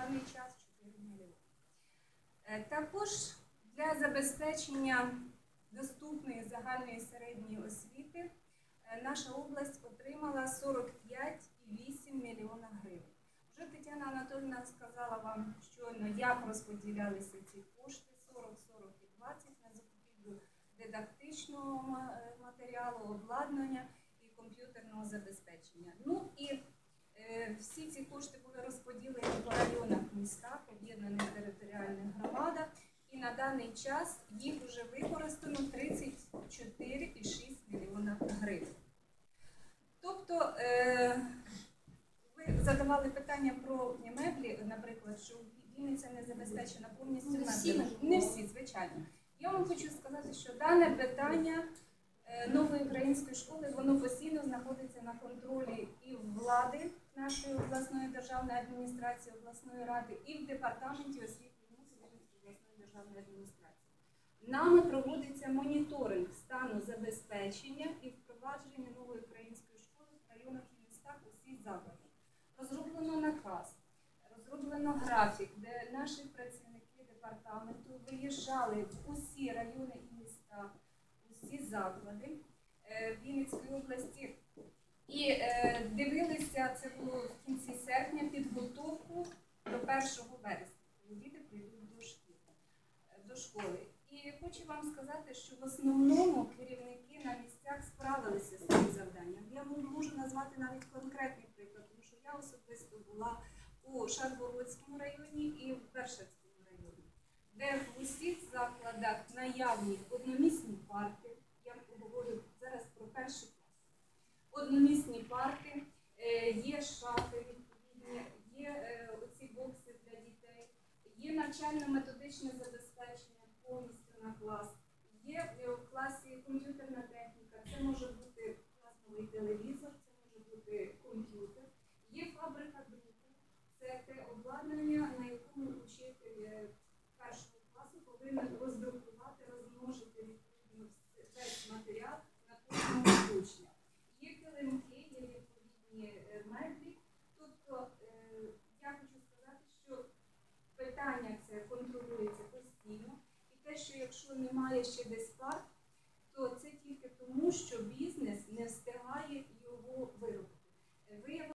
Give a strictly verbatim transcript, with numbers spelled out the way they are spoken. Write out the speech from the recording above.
даний час чотири мільйони. Також для забезпечення доступної загальної середньої освіти наша область отримала сорок п'ять цілих вісім десятих мільйона гривень. Вже Тетяна Анатоліївна сказала вам щойно, як розподілялися ці кошти – сорок, сорок і двадцять на закупівлю дидактичного матеріалу, обладнання і комп'ютерного забезпечення. Ну і е, всі ці кошти були розподілені по районах, містах, об'єднаних територіальних громадах, і на даний час їх вже використано тридцять чотири цілих шість мільйона гривень. Тобто, е, ви задавали питання про меблі, наприклад, що Вінниця не забезпечена повністю меблями. Не всі, звичайно. Я вам хочу сказати, що дане питання нової української школи, воно постійно знаходиться на контролі і в влади нашої обласної державної адміністрації, обласної ради, і в департаменті освіти і науки Вінницької обласної державної адміністрації. Нами проводиться моніторинг стану забезпечення і впровадження нової української школи в районах і містах усіх закладів. Розроблено наказ, розроблено графік, де наші працівники департаменту виїжджали в усі райони і міста, усі заклади Вінницької області і е, дивилися, це було в кінці серпня, підготовку до першого вересня, коли діти прийдуть до школи, до школи. І хочу вам сказати, що в основному керівники на місцях справилися з цим завданням. Я можу назвати навіть конкретний приклад, тому що я особисто була у Шаргородському районі і в Бершацькому районі, де в усіх закладах наявні одномісні парти, я говорю зараз про перший клас, одномісні парти, є шафи відповідні, є оці бокси для дітей, є навчально-методичне забезпечення повністю на клас, є в класі комп'ютерна техніка, це може бути класовий телевізор, це може бути комп'ютер, є фабрика друку, це те обладнання, на якому учитель першого класу повинен роздрукувати, розмножити відповідно весь матеріал на кожному учня. Є килимки, є відповідні меблі. Тобто, я хочу сказати, що питання це контролюється постійно. І те, що якщо немає ще десь парт, то це тільки тому, що він